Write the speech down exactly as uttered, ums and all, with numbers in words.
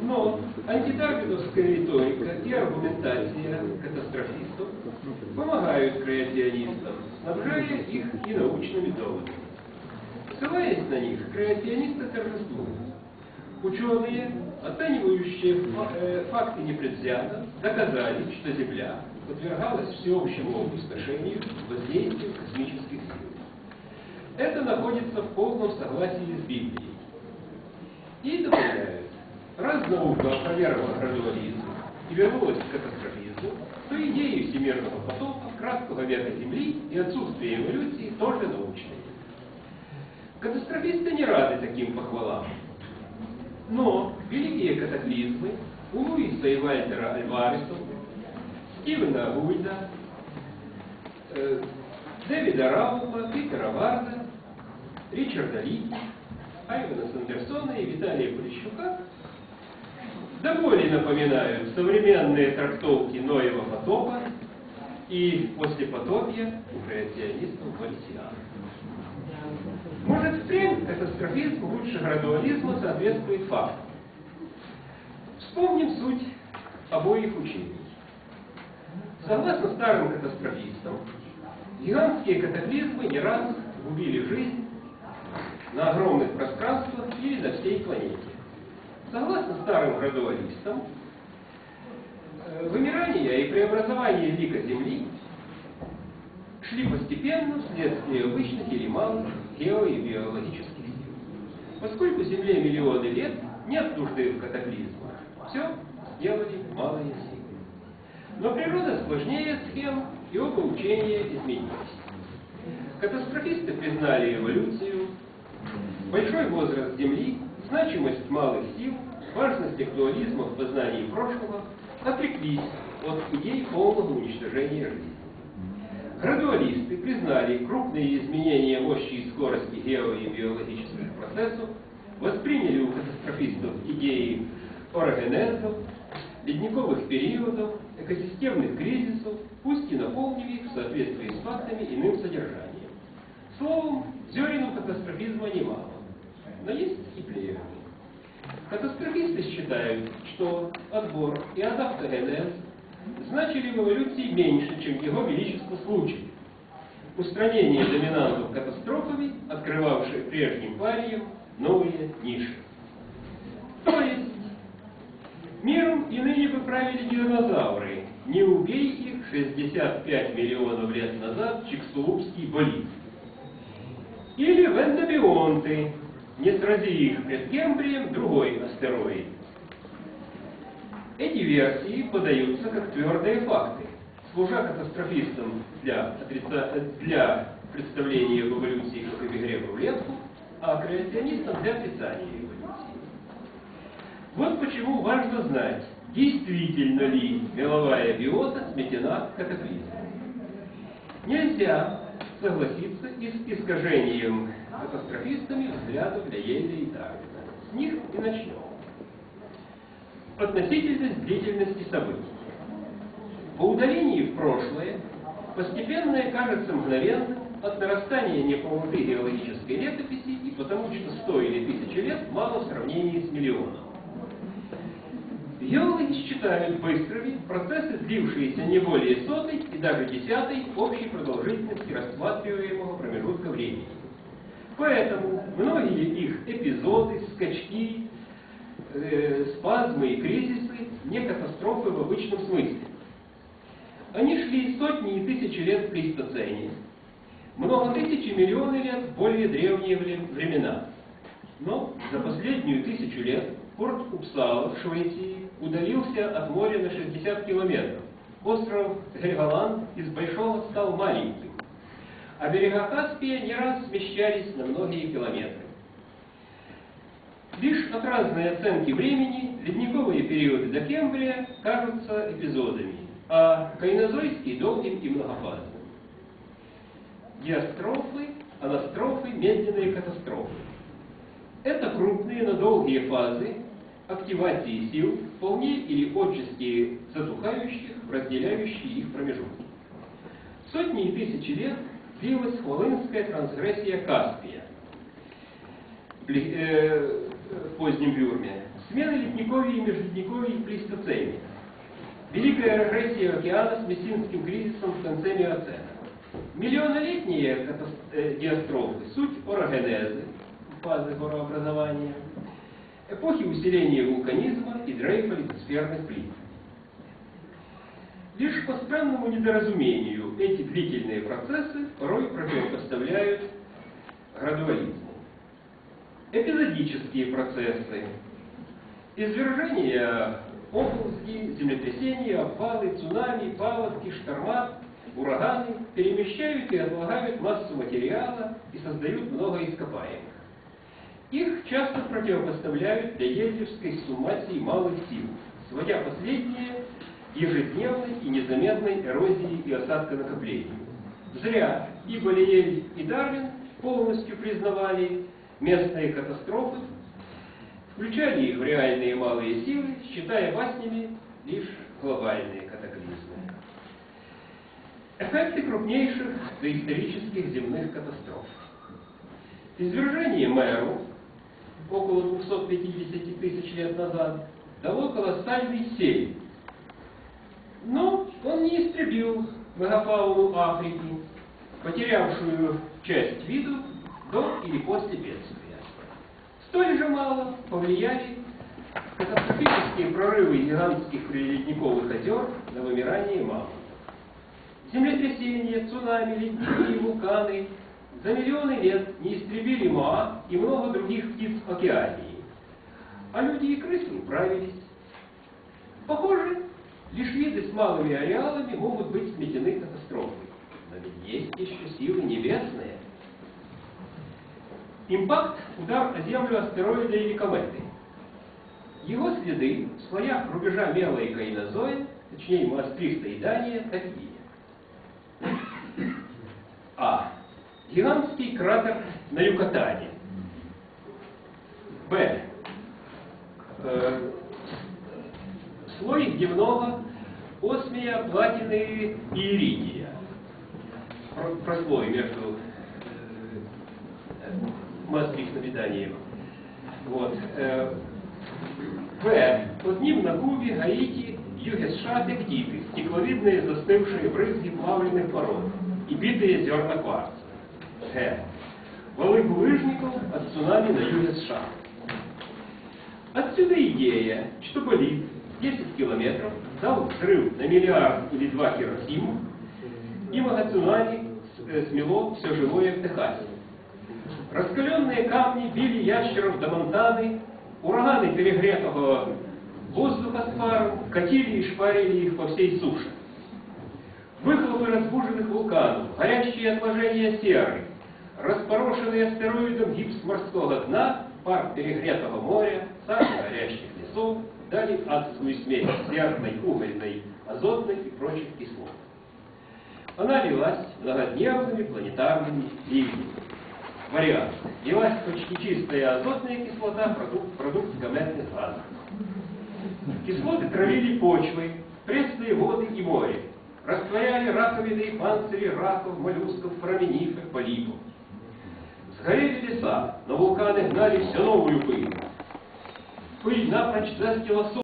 Но антидарвиновская риторика и аргументация катастрофистов помогают креационистам, снабжая их и научными доводами. Ссылаясь на них, креационисты торжествуют. Ученые, оценивающие факты непредвзято, доказали, что Земля подвергалась всеобщему опустошению воздействию космических сил. Это находится в полном согласии с Библией. И добавляют, раз наука опровергла градуализм и вернулась к катастрофизму, то идеи всемирного потопа, краткого века Земли и отсутствие эволюции тоже научные. Катастрофисты не рады таким похвалам. Но великие катаклизмы у Луиса и Вальтера Альвареса, Стивена Гуйда, э, Дэвида Раула, Питера Варда, Ричарда Литти, Айвена Сандерсона и Виталия Полищука до боли напоминают современные трактовки Ноева потопа и послепотопья у креационистов марсиан. Может, впрямь катастрофизм лучше градуализма соответствует фактам. Вспомним суть обоих учений. Согласно старым катастрофистам, гигантские катаклизмы не раз губили жизнь на огромных пространствах или на всей планете. Согласно старым градуалистам, вымирание и преобразование лика Земли шли постепенно вследствие обычных или малых гео- и биологических сил. Поскольку Земле миллионы лет, нет нужды в катаклизмах. Все сделали малые силы. Но природа сложнее схем, и оба учения изменились. Катастрофисты признали эволюцию, большой возраст Земли, значимость малых сил, важность актуализма в познании прошлого, отреклись от идей полного уничтожения жизни. Градуалисты признали крупные изменения мощи и скорости гео- и биологических процессов, восприняли у катастрофистов идеи орогенезов, ледниковых периодов, экосистемных кризисов, пусть и наполнив их в соответствии с фактами иным содержанием. Словом, зерен у катастрофизма немало, но есть и плевелы. Катастрофисты считают, что отбор и адаптогенез значили в эволюции меньше, чем его величество случай. Устранение доминантов катастрофами, открывавшие прежним париям новые ниши. То есть, миром и ныне бы правили динозавры, не убей их шестьдесят пять миллионов лет назад чиксулубский болид. Или вендобионты, не срази их пред Кембрием другой астероид. Эти версии подаются как твердые факты, служа катастрофистам для, отрица... для представления об эволюции как об игре в рулетку, а креационистам для отрицания эволюции. Вот почему важно знать, действительно ли меловая биота сметена катаклизмом. Нельзя согласиться и с искажением катастрофистами взглядов Лейеля и Дарвина. С них и начнем. Относительность длительности событий. По удалении в прошлое постепенное кажется мгновенным от нарастания неполноты геологической летописи и потому, что сто или тысячи лет мало в сравнении с миллионом. Геологи считают быстрыми процессы, длившиеся не более сотой и даже десятой общей продолжительности рассматриваемого промежутка времени. Поэтому многие их эпизоды, скачки, э, спазмы и кризисы не катастрофы в обычном смысле. Они шли сотни и тысячи лет в плейстоцене, много тысяч и миллионы лет в более древние времена. Но за последнюю тысячу лет порт Упсала в Швеции удалился от моря на шестьдесят километров. Остров Гельголанд из большого стал маленьким, а берега Каспия не раз смещались на многие километры. Лишь от разной оценки времени ледниковые периоды до Кембрия кажутся эпизодами, а кайнозойские долгим и многофазным. Диастрофы, анастрофы, медленные катастрофы. Это крупные, но долгие фазы активации сил, вполне или отчасти затухающих, разделяющие их промежутки. Сотни и тысячи лет длилась хвалынская трансгрессия Каспия в позднем Бюрме. Смена ледниковья и межледниковья в плейстоцене. Великая регрессия океана с мессинским кризисом в конце миоцена. Миллионолетние э, диастрофы – суть орогенезы, фазы горообразования, эпохи усиления вулканизма и дрейфа литосферных плит. Лишь по странному недоразумению эти длительные процессы порой противопоставляют градуализму. Эпизодические процессы, извержения, оползни, землетрясения, обвалы, цунами, паводки, шторма, ураганы перемещают и отлагают массу материала и создают много ископаемых. Их часто противопоставляют Леезевской суммации малых сил, сводя последние к ежедневной и незаметной эрозии и осадконакоплению. Зря, ибо Лиель и Дарвин полностью признавали местные катастрофы, включали их в реальные малые силы, считая баснями лишь глобальные катаклизмы. Эффекты крупнейших доисторических земных катастроф. Извержение Мэру около двухсот пятидесяти тысяч лет назад дало колоссальный севь. Но он не истребил мегафауну Африки, потерявшую часть виду до или после бедствия. Столь же мало повлияли катастрофические прорывы гигантских приледниковых озер на вымирание мамонтов. Землетрясения, цунами, ледники и вулканы за миллионы лет не истребили моа и много других птиц Океании, а люди и крысы управились. Похоже, лишь виды с малыми ареалами могут быть сметены катастрофой. Но ведь есть еще силы небесные. Импакт – удар о Землю астероида или кометы. Его следы в слоях рубежа мела и кайнозоя, точнее маастристоидания, такие. А. Гигантский кратер на Юкатане. Б. Э, слой дневного осмия, платины и иридия. Про, прослой между э, маастрихтовиданием. Вот. Э, Б. Под ним на Кубе, Гаити, юге США тектиты, стекловидные застывшие брызги плавленных пород и битые зерна кварца. Г. Валы булыжников от цунами на юге США. Отсюда идея, что болид десять километров дал взрыв на миллиард или два Хиросиму, и мегацунами смело все живое в Техасе. Раскаленные камни били ящеров до Монтаны, ураганы перегретого воздуха с паром катили и шпарили их по всей суше. Выхлопы разбуженных вулканов, горящие отложения серы, распорошенный астероидом гипс морского дна, пар перегретого моря, сажи горящих лесов дали адскую смесь серной, угольной, азотной и прочих кислот. Она лилась многодневными планетарными ливнями. Вариант. Лилась почти чистая азотная кислота, продукт, продукт кометных газов. Кислоты травили почвы, пресные воды и море, растворяли раковины и панцири раков, моллюсков, фораминифер, полипов. Сгорели леса, но вулканы гнали все новую пыль. Пыль напрочь застила